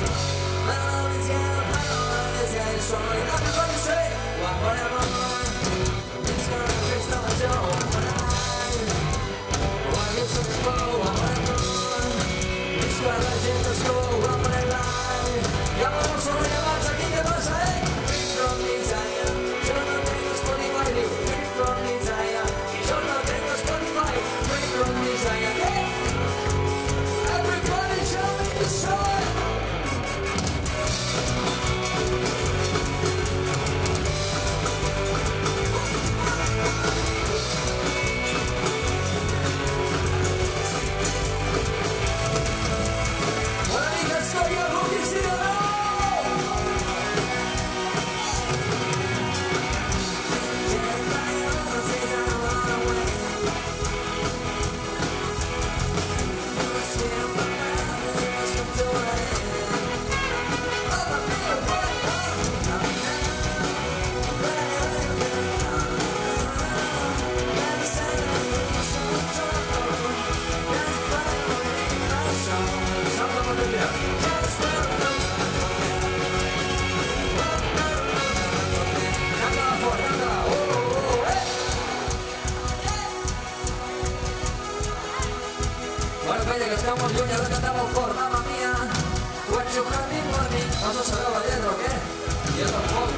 Estamos lluny, ara cantava el fort, mamma mia. What you have been warning. No se sabeu la lletra o què? Jo tampoc.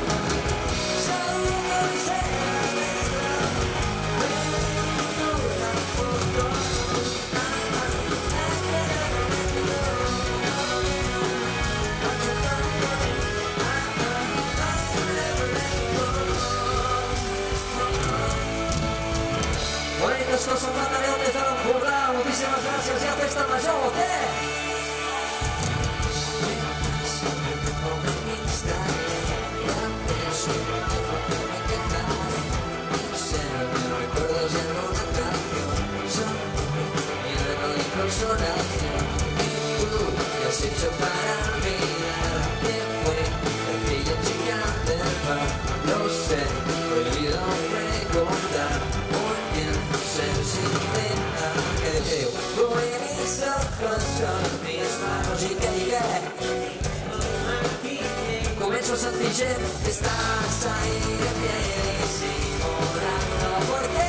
Bonitas cosas material des de l'Empordà. Moltíssimes gràcies i a festa major, o què? Has hecho para mirar que fue el que yo gigante va. Lo sé, prohibido recordar. Muy bien, ser sincera. Que dejé voy mis ojos son mis manos y que llegué. Començo a sentir gent que estàs ahí de pie y sigo orando. ¿Por qué?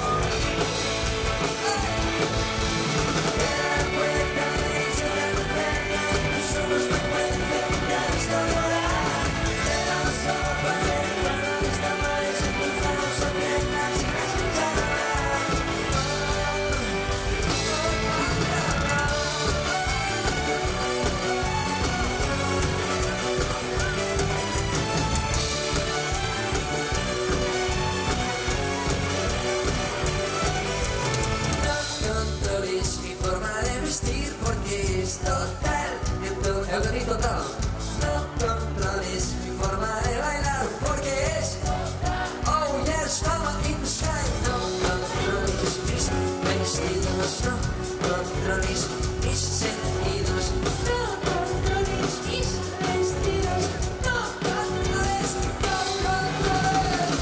Total, el total. No controles mi forma de bailar porque es oh yes, mama in the sky. No controles mis vestidos, no controles mis sentidos. No controles mis vestidos, no controles, no controles.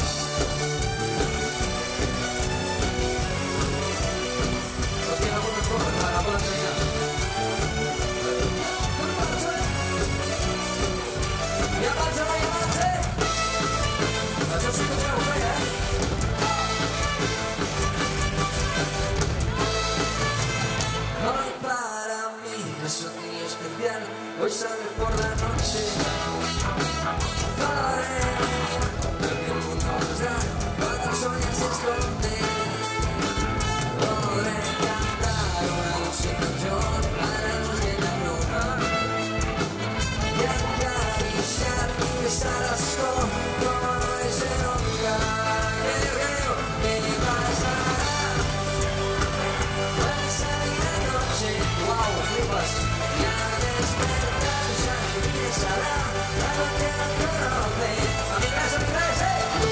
Hostia, no puedo correr, la bola de hoy para mí es un día especial, hoy sale por la noche. Faré lo que el mundo nos da, cuando sueñas se esconde. Podré cantar una dulce canción para luz de la luna y acariciar y besar a como no es nunca. ¿Qué pasará? Puede salir la noche, wow, flipas. Y al despertar ya mi vida estará algo que no conoce. Amigas, amigas,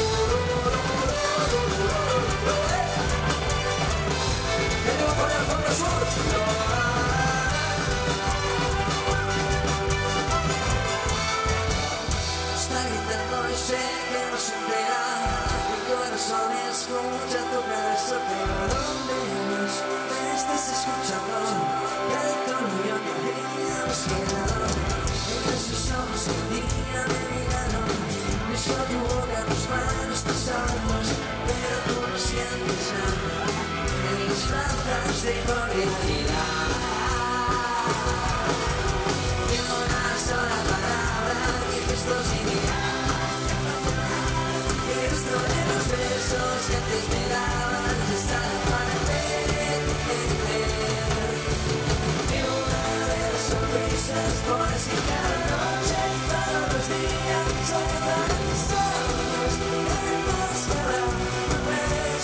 que no por el fondo sur. Está gritando y sé que no se entera. Mi corazón escucha tu cabeza, pero ¿dónde nos me estás escuchando? Cada tono yo que te he quedado. amores y cada noche, todos los días, soy tantos solos, que más para un mes.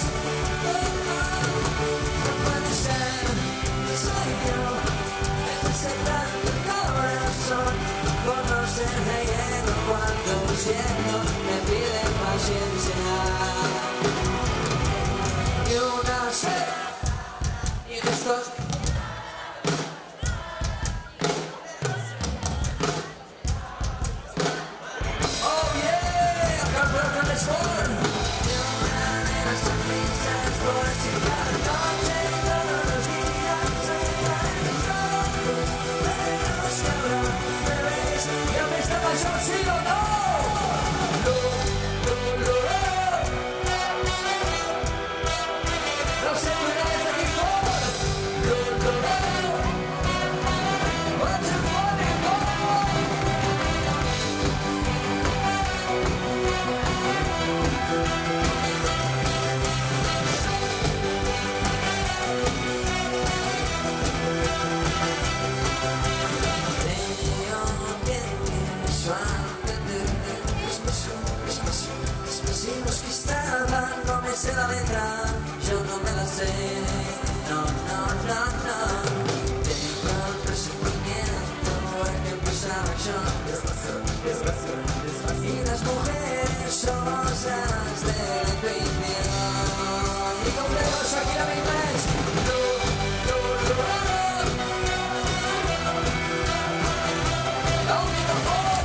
No puede ser, soy yo, me hace tanto el corazón, por no ser relleno cuando siento, me piden paciencia. Y una sed, y gestos. La letra, yo no me la sé, no, no, no, no. Tengo el presentimiento que empezaba yo. Y las mujeres son las de la intuición. Y complejos aquí la misma es. La única forma.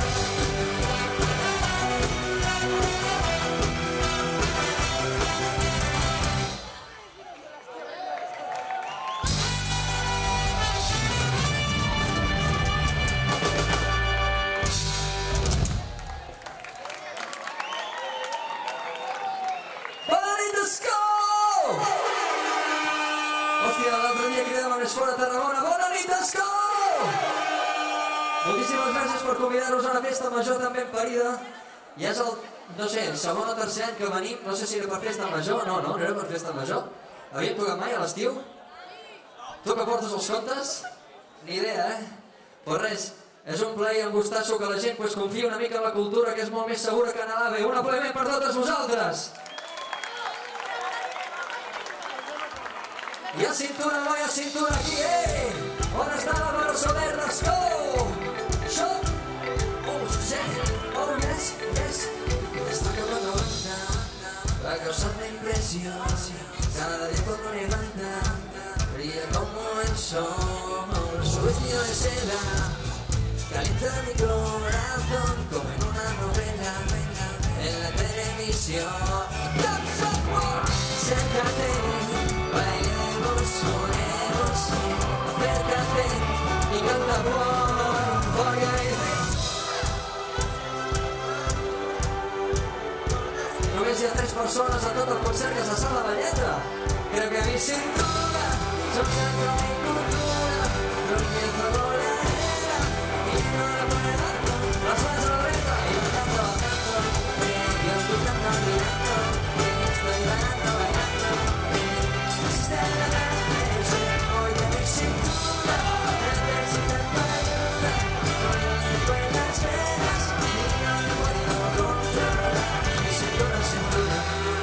Hòstia, l'altre dia cridàvem més fora a Tarragona. Bona nit, Escó! Moltíssimes gràcies per convidar-nos a una festa major tan ben parida. I és el, no sé, el segon o tercer any que venim. No sé si era per festa major. No, no era per festa major. Havíem tocat mai a l'estiu? Tu que portes els contes? Ni idea, Pues res, és un plaer i un gustasso que la gent confia una mica en la cultura, que és molt més segura que anar a l'AVE. Un aplaudiment per totes vosaltres! Hi ha cintura, no hi ha cintura aquí, On està la Barça Verda, Escó? Això? Oh, sí, oh, yes, yes. Esta que cuando anda va causando impresión. Cada día cuando levanta brilla como el sol. Su vestido de seda calienta mi corazón como en una novela en la televisión. Acércate, bailemos, sonemos, acércate y canta porque només hi ha 3 persones a tot el concert que se sap la lletra. Creo que mi cintura soñando mi cultura, rompiendo voladera y no la pone dando las manos a la letra y bajando, yo gritando, mirando, estoy bailando, bailando. Así está la noche, hoy de mi cintura, necesitando ayuda, no me las venas y no me puedo controlar mi cintura, cintura.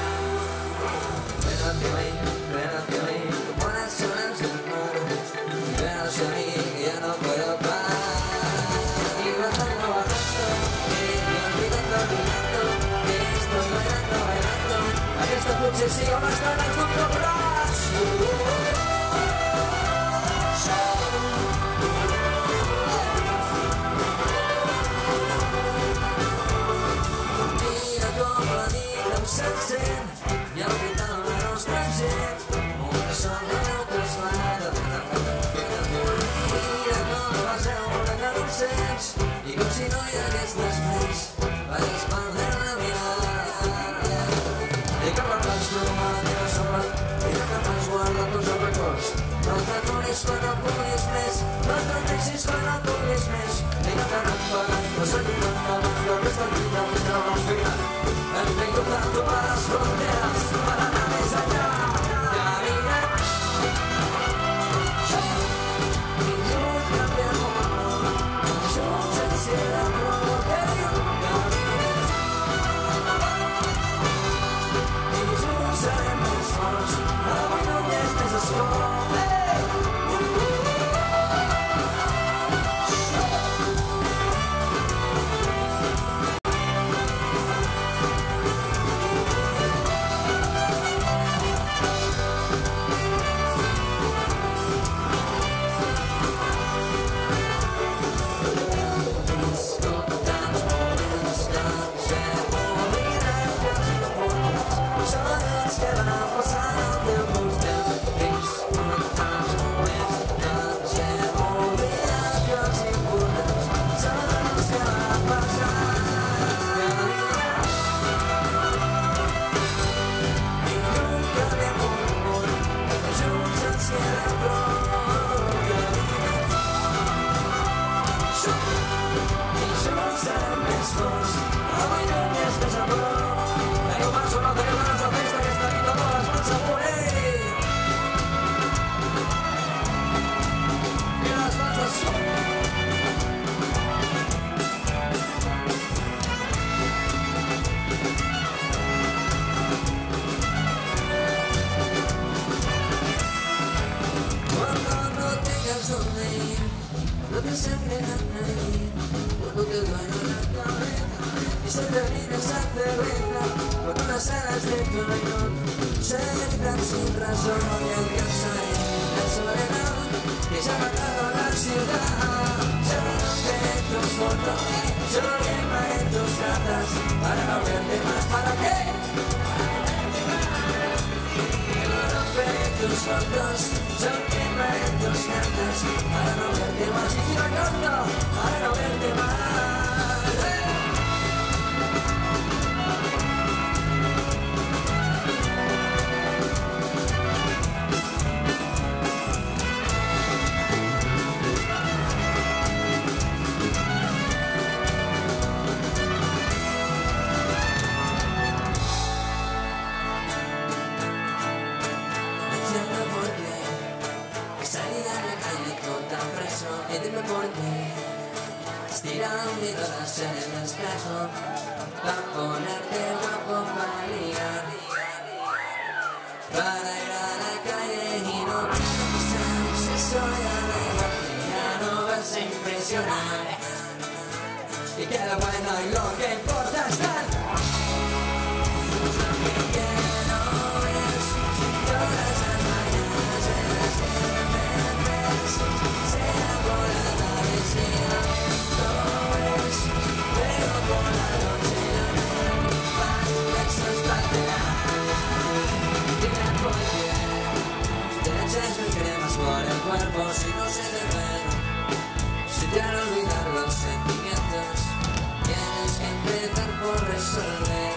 Ven hacia mí, como las olas del mar, ven hacia mí que ya no puedo parar. Y bajando, bajando, olvidando, olvidando, que estoy bailando, bailando. Aquesta potser sigui on estan els doctorats. Mira com la nit s'encén i al final la nostra gent una sola que es fa de mira com vas veure que no em sents i com si no hi hagués després vas perdent la mirada i que parles tu a la teva sola i que m'has guardat tots els records no t'adonis quan no puguis més no te'n deixis quan no puguis més i no t'han pagat no seguim endavant que aquesta vida no va final hem vingut a tomar les fronteres per anar més enllà caminant i junts canviem el món fons, avui lluny i estàs a prop. Teniu mans una altra ganes de festa, aquesta nit amb les mans amunt, i les mans al sol. No te sangre la nariz, cuando te duele la cabeza y se termina esa cerveza con unas alas de torreón. Se gritan sin razón y alcanzaré la soledad que se ha matado a la ciudad. Se rompen tus fotos, se queman tus cartas para no verte más. ¿Para qué? Tus fotos son queman tus cartas para no verte más. Y la canto para no verte más. Y dime por qué estira un dedo en el espejo para ponerte guapo para ligar, para ir a la calle y no pensar si soy alegre, ya no vas a impresionar y que lo bueno y lo que importa es estar. Lo que quiero es todas las mañanas de las 10 sea por la travesía, todo es, pero por la noche más besos para dime por qué te echas mil cremas por el cuerpo si no se te ven, si te han olvidado los sentimientos, tienes que empezar por resolver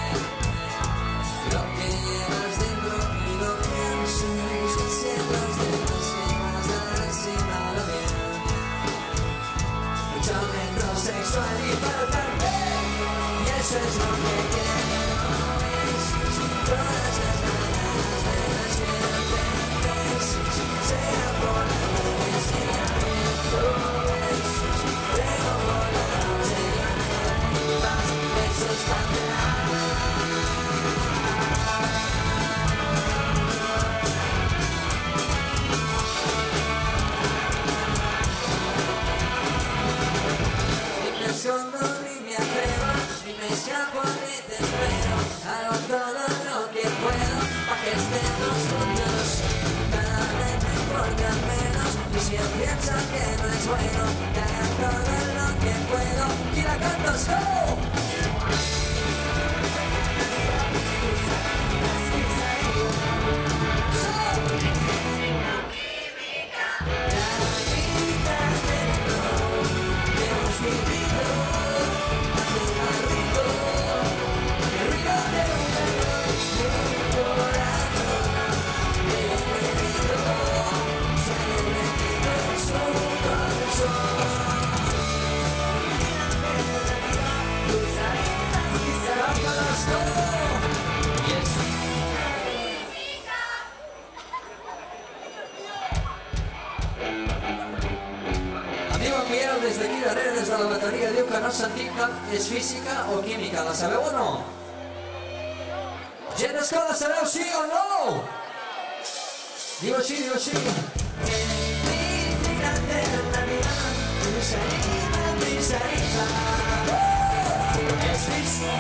lo que llevas dentro y no pienses que sientas demasiadas y malo bien. Mucho menos sexual y faltarte, y eso es lo que quiero, es todas las mañanas de las 10 sea por la travesía, todo es, pero por la noche más besos para escondo ni me atrevo, ni me escapo ni te espero. Hago todo lo que puedo para que estemos juntos. Cada vez me importa menos y si pienso que no es bueno, que haga todo lo que puedo y la canto solo. Des d'aquí darrere, des de la bateria, diu que no sentim cap és física o química. La sabeu o no? Gent d'escola, sabeu sí o no? Diu així, diu així. És física.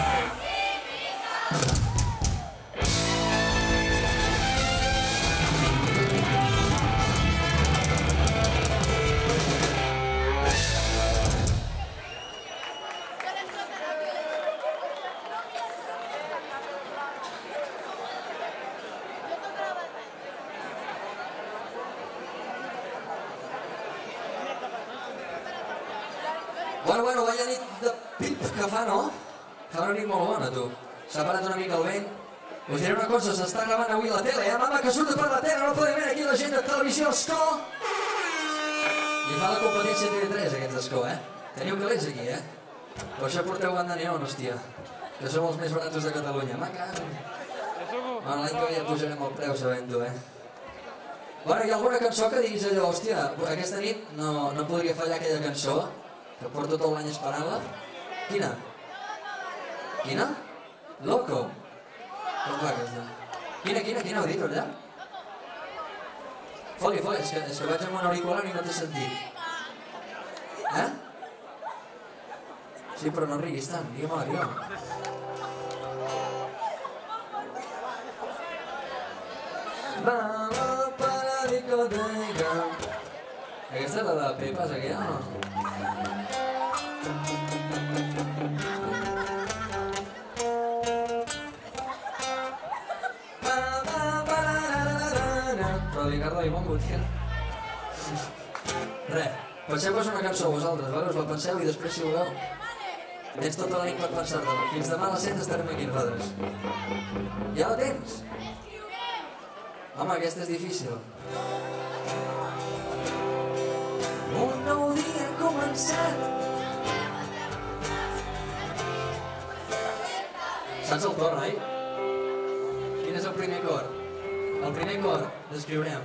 Bueno, vaya nit de pip que fa, no? Fa una nit molt bona, tu. S'ha parat una mica el vent. Us diré una cosa, s'està gravant avui la tele, mama, que surt per la tele, no podem veure aquí la gent de televisió Escó. Li fa la competència TV3, aquests d'Escó, Teniu calés aquí, Per això porteu banda neon, hòstia. Que som els més barats de Catalunya. M'acabo. Bueno, l'any que ve ja pujarem el preu, sabent-ho, Bueno, hi ha alguna cançó que diguis allò, hòstia, aquesta nit no podria fallar aquella cançó, que porto tot l'any esperant-la. Quina? Quina? Loco. Com va aquesta? Quina heu dit, allà? Foli, és que vaig amb un auricular i no t'he sentit. Sí, però no riguis tant, digue-me-la, digue-me. Vamos para la discoteca. Aquesta és la de Pepas, aquella, o no? Però l'Icardo i Bongo, tio. Res, penseu-vos una cançó vosaltres, vale? Us la penseu i després, si voleu, tens tota la nit per pensar-te-la. Fins demà a les 7 estarem aquí nosaltres. Ja la tens? Home, aquesta és difícil. Un nou dia ha començat. Saps el to, noi? Quin és el primer cor? El primer cor, l'escriurem.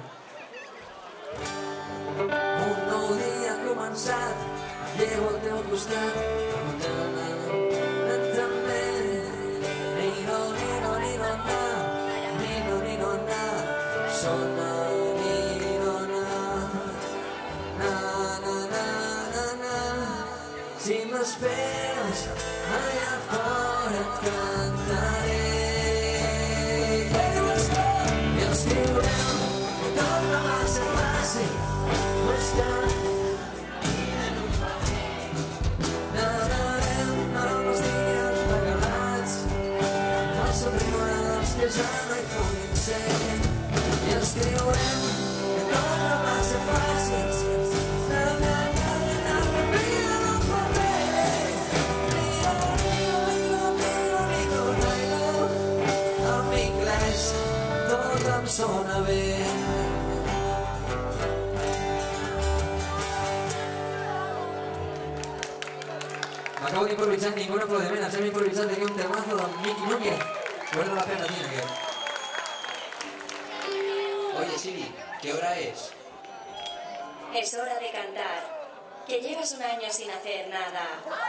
Un nou dia ha començat, llevo al teu costat. Sona nirona, si m'esperes allà fora et cantaré i escriurem que tot no va ser fàcil buscant nadarem amb els dies regalats els somriures que ja no hi puguin ser. I escriurem que tot no va ser fàcil la vida no fa bé. En inglès tot em sona bé. M'acabo d'improvisar, ningú aplaudiment, ens hem improvisat aquí un temazo del Miqui Núñez. Vale la pena, tía, que... Oye, Siri, ¿qué hora es? Es hora de cantar, que llevas un año sin hacer nada.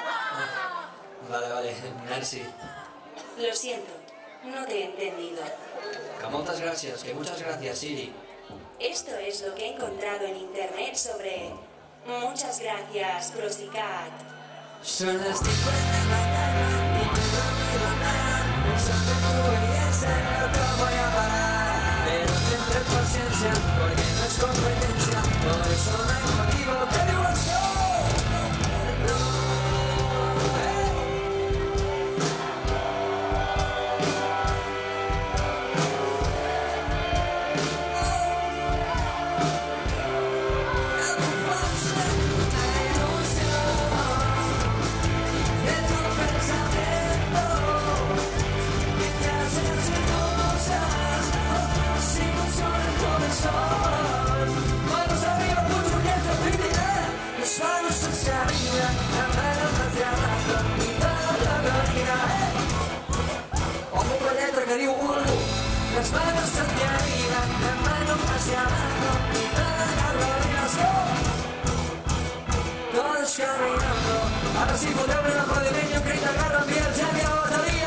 Vale, merci. Lo siento, no te he entendido. Que moltes gràcies, que muchas gracias, Siri. Esto es lo que he encontrado en internet sobre... Muchas gracias, Prosicat. Son las 5 de la mañana y no he dormido nada. Pensando en tu belleza no te voy a parar. Pero tendré paciencia porque no es competencia. Por eso no hay motivo de divorcio. Manos arriba, mucho viento, viviré. Los manos hacia arriba, la mano hacia abajo y toda la gloria. Ojo con letra que digo las manos hacia arriba, la mano hacia abajo y toda la gloria. Todos caminando, ahora sí podremos el aplaudimiento que te agarran bien, ya me agotaría.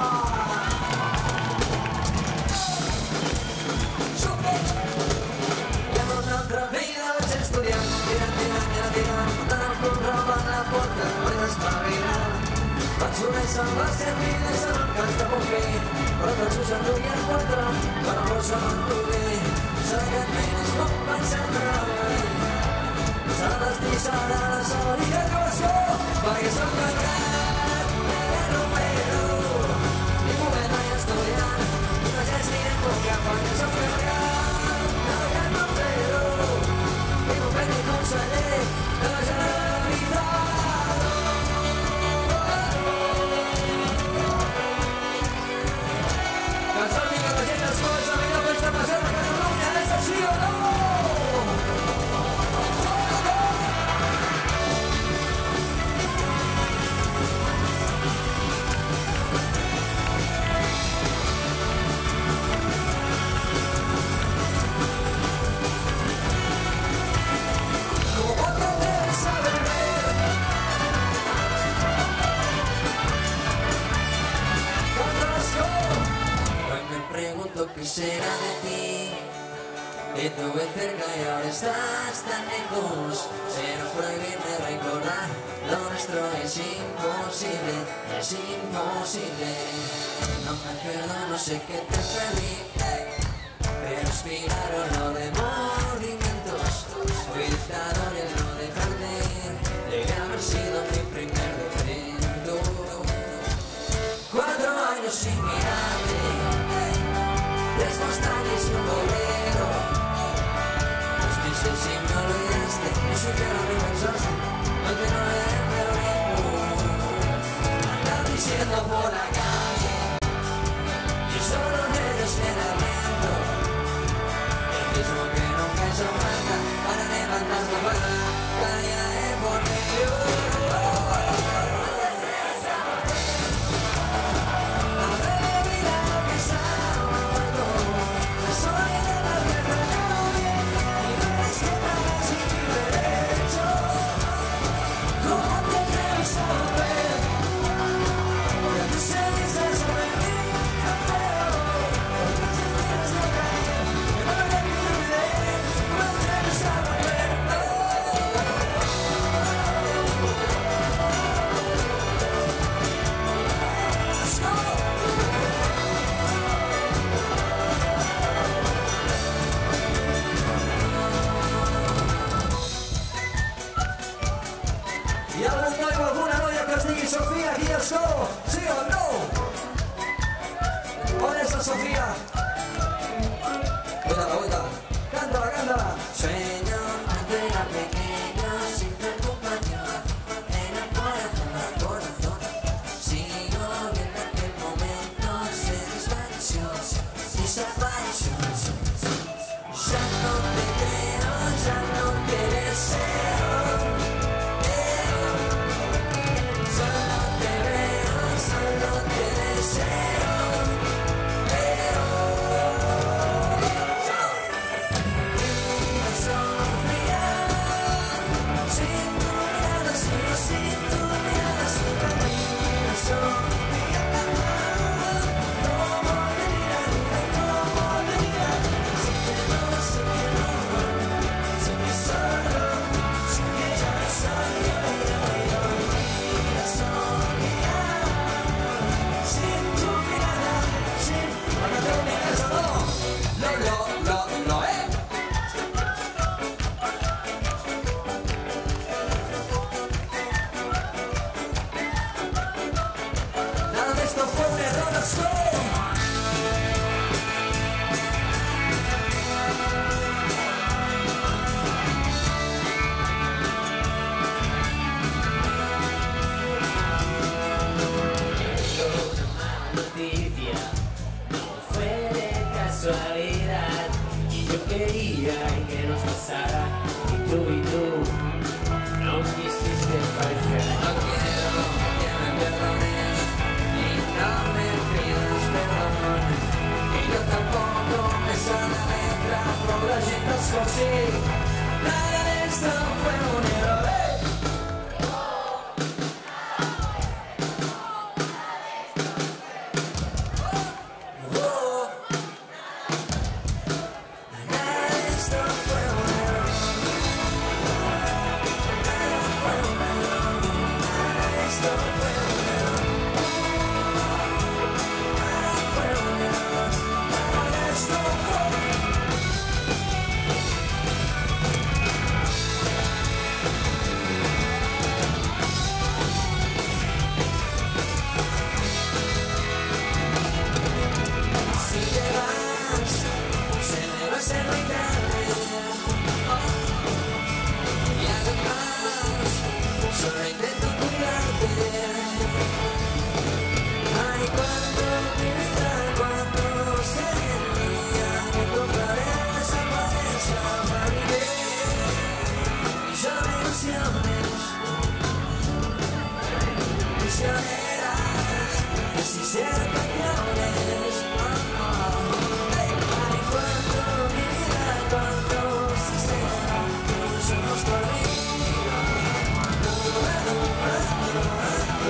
Otra vida vaig estudiar, tirant, tant com roba en la porta, per despavilar. Vaig conèixer amb les servides en el cas de bomber, però tots us enduien quatre, però fos a l'enduguer. Secretament és com vaig entrar-me, s'ha d'estissar de la sabaria que vas jo, perquè som cantat, pero, ni moment mai estudiant, no ja és ni època, perquè som cantat. Conseller de la Generalitat. Que soni que la gent escolta, millor que està passant a Catalunya, és així o no? que será de ti. Estuve cerca y ahora estás tan lejos. Será prohibirme recordar. Lo nuestro es imposible, es imposible. No me acuerdo, no sé qué te perdí, pero inspiraron lo de movimientos. Fui dictador en no dejarte ir. Debe haber sido mi primer defecto. 4 años sin mirarte, 3 postales y un bolero. 2 meses y me olvidaste, ni siquiera me pensaste. El 9 de febrero andar diciendo por la calle que solo eres el aliento, el mismo que nunca hizo falta para levantar la batalla de por medio. ¿Y algún nuevo, alguna novia que os diga Sofía, aquí os solo? ¿Sí o no? ¿Dónde está Sofía? Cuéntala, cuéntala. Cántala, cántala. Sueño cuando era pequeño sin preocupación en el corazón. Sigo viendo aquel momento se desvaneció, desapareció. Ya no te creo, ya no te deseo. Solo te veo, solo te deseo. Sofía, sin tu mirada, sin tu mirada, sin camino. Sofía, cómo te mirar, sé que no, sé que no, sé que solo, sé que ya no soy yo. Sofía, sin tu mirada, sin Cuando tengo mi casa, no. Nada de esto fue un error, noticia, no fue de casualidad, y yo quería que nos pasara, y tú no quisiste fallar. No quiero que me perdones y no me pidas perdón. Y yo tampoco me sé la letra por las letras così. Nada de esto fue un error.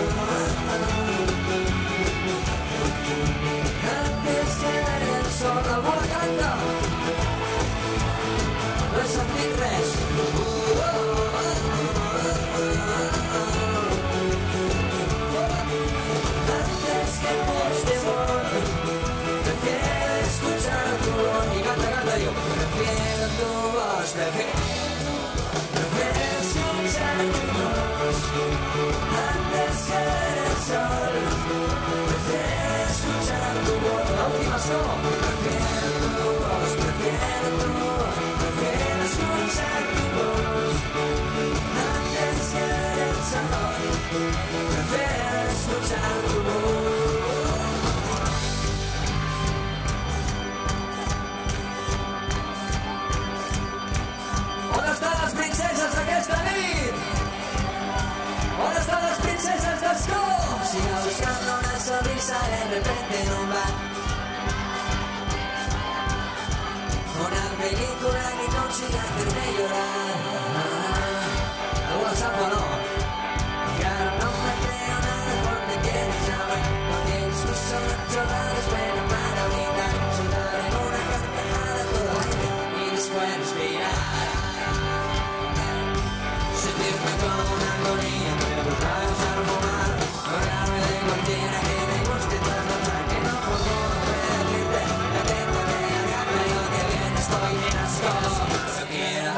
Solo cançó. Prefiero escuchar tu voz antes que el sol. Prefiero escuchar tu voz. On estan les princeses d'aquesta nit? On estan les princeses d'Escó? Sigo buscando una sonrisa de repente en un bar. Una película que consiga hacerme llorar. ¿Algo lo sapo o no? Claro, no me creo nada porque quieres saber. Porque incluso las chorradas fueron para brindar. Soltar en una carcajada todo aire y después respirar. Sentirme como una agonía, pero traes al fumar. Hablarme de cualquiera que me guste trasnochar. Que no puedo decirte, ya tengo aquella gana y que bien estoy en asco. No quiero.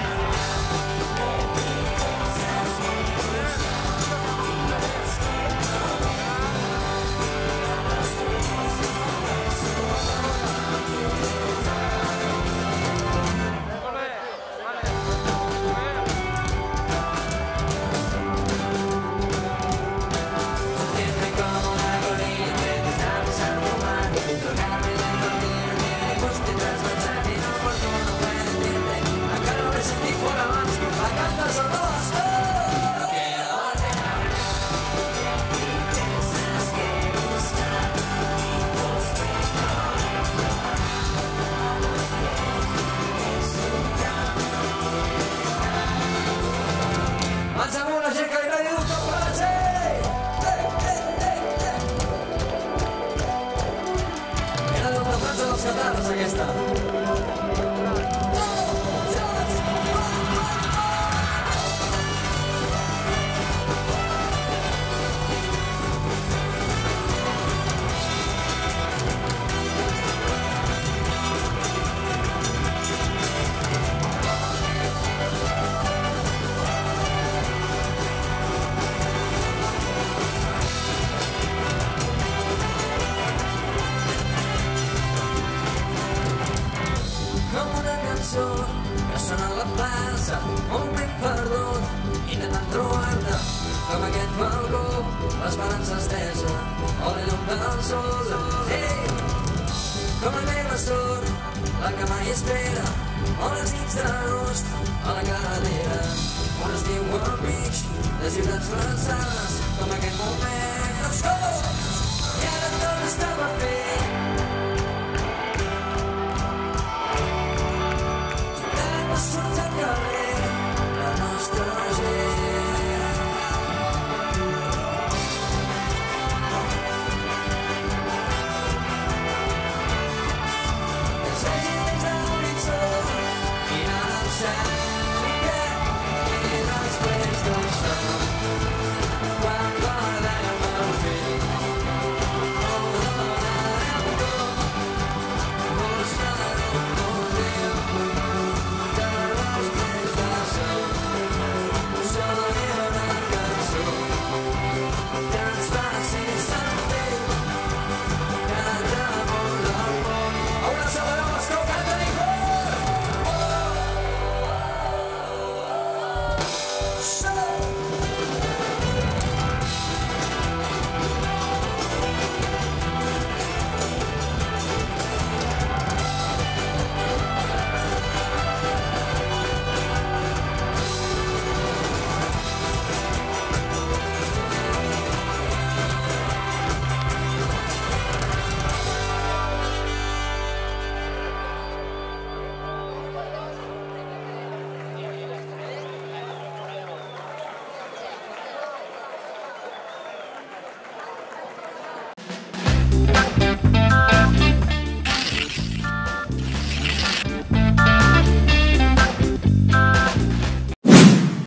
Mans amunt, la gent que li agradi un cop per la gent! Era de la França dels Catalans, aquesta. Que sona a la plaça, un ben perdut, intentant trobar-te com aquest balcó, l'esperança estesa, o la llum del sol. Ei, com el meu sort, la que mai espera, o les nits d'agost, a la carretera, on estiu al mig de ciutats flançades, com aquest moment. I ara tot estava fet.